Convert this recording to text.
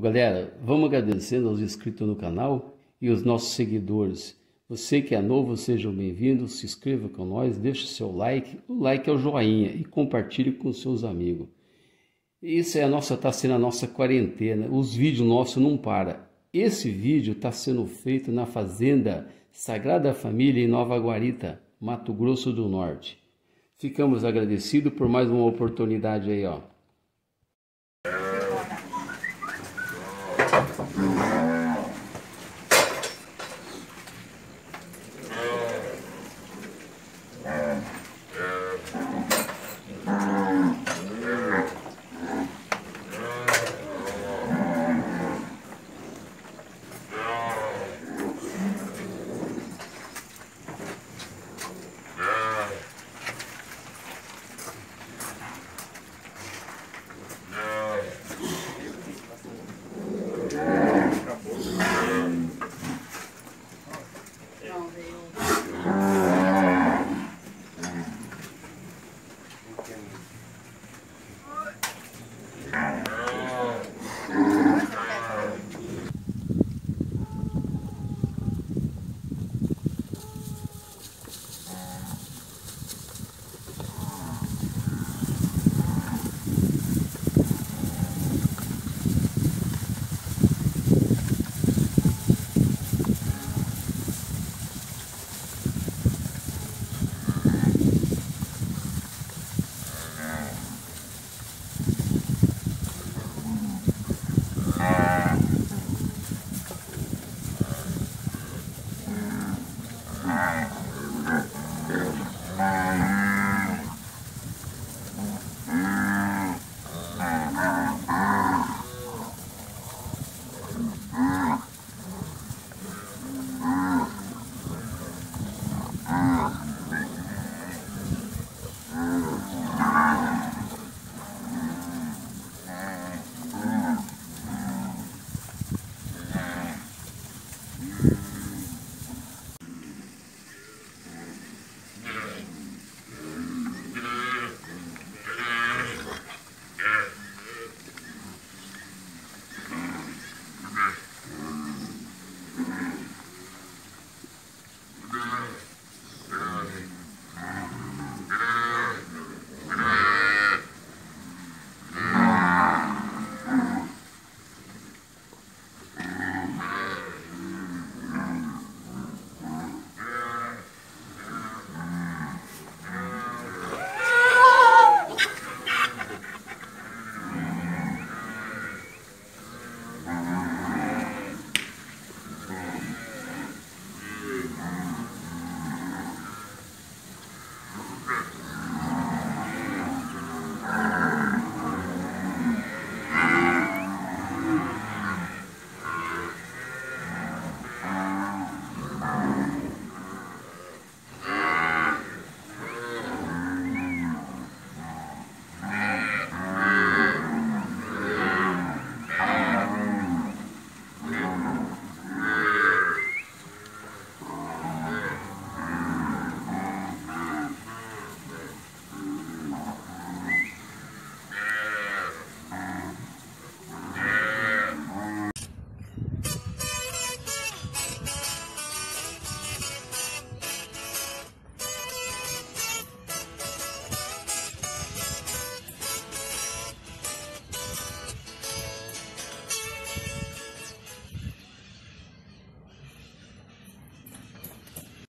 Galera, vamos agradecendo aos inscritos no canal e os nossos seguidores. Você que é novo, sejam bem-vindos, se inscreva com nós, deixe seu like, o like é o joinha e compartilhe com seus amigos. Isso é tá sendo a nossa quarentena, os vídeos nossos não param. Esse vídeo está sendo feito na Fazenda Sagrada Família em Nova Guarita, Mato Grosso do Norte. Ficamos agradecidos por mais uma oportunidade aí, ó.